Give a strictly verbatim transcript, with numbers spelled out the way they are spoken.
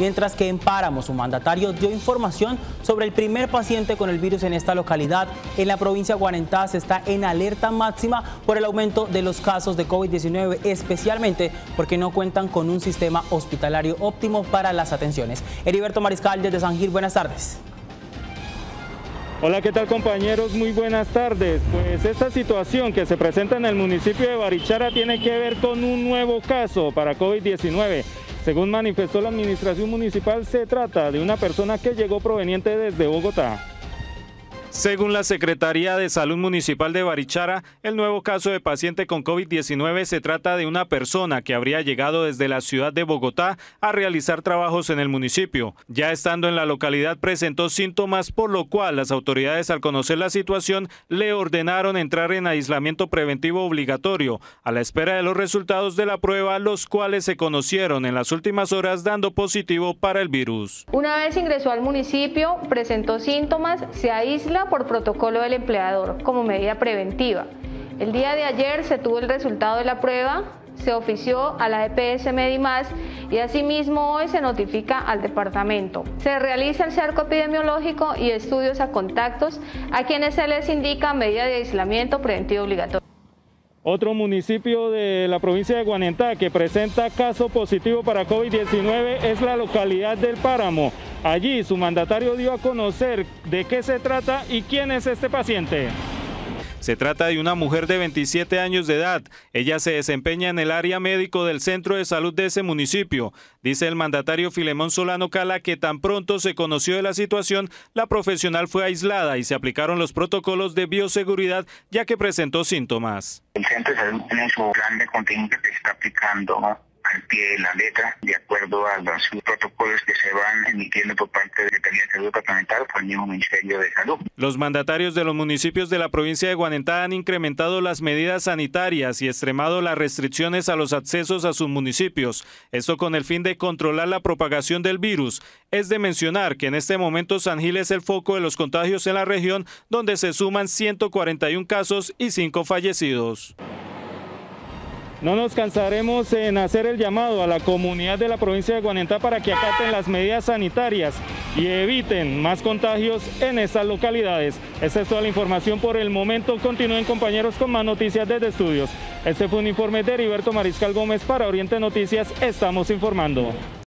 mientras que en Páramo su mandatario dio información sobre el primer paciente con el virus en esta localidad. En la provincia de Guanentá se está en alerta máxima por el aumento de los casos de COVID diecinueve, especialmente porque no cuentan con un sistema hospitalario óptimo para las atenciones. Heriberto Mariscal desde San Gil, buenas tardes. Hola, ¿qué tal compañeros? Muy buenas tardes. Pues esta situación que se presenta en el municipio de Barichara tiene que ver con un nuevo caso para COVID diecinueve. Según manifestó la administración municipal, se trata de una persona que llegó proveniente desde Bogotá. Según la Secretaría de Salud Municipal de Barichara, el nuevo caso de paciente con COVID diecinueve se trata de una persona que habría llegado desde la ciudad de Bogotá a realizar trabajos en el municipio. Ya estando en la localidad presentó síntomas, por lo cual las autoridades, al conocer la situación, le ordenaron entrar en aislamiento preventivo obligatorio a la espera de los resultados de la prueba, los cuales se conocieron en las últimas horas dando positivo para el virus. Una vez ingresó al municipio, presentó síntomas, se aísla por protocolo del empleador como medida preventiva. El día de ayer se tuvo el resultado de la prueba, se ofició a la E P S Medimás y asimismo hoy se notifica al departamento. Se realiza el cerco epidemiológico y estudios a contactos a quienes se les indica medida de aislamiento preventivo obligatorio. Otro municipio de la provincia de Guanentá que presenta caso positivo para COVID diecinueve es la localidad del Páramo. Allí su mandatario dio a conocer de qué se trata y quién es este paciente. Se trata de una mujer de veintisiete años de edad. Ella se desempeña en el área médico del centro de salud de ese municipio. Dice el mandatario Filemón Solano Cala que tan pronto se conoció de la situación, la profesional fue aislada y se aplicaron los protocolos de bioseguridad ya que presentó síntomas. El centro de salud tiene su plan de contingencia que se está aplicando al pie de la letra, de acuerdo a los protocolos que se van emitiendo por parte de la Secretaría de Salud Departamental por el mismo Ministerio de Salud. Los mandatarios de los municipios de la provincia de Guanentá han incrementado las medidas sanitarias y extremado las restricciones a los accesos a sus municipios, esto con el fin de controlar la propagación del virus. Es de mencionar que en este momento San Gil es el foco de los contagios en la región, donde se suman ciento cuarenta y un casos y cinco fallecidos. No nos cansaremos en hacer el llamado a la comunidad de la provincia de Guanentá para que acaten las medidas sanitarias y eviten más contagios en estas localidades. Esta es toda la información por el momento. Continúen compañeros con más noticias desde estudios. Este fue un informe de Heriberto Mariscal Gómez para Oriente Noticias. Estamos informando.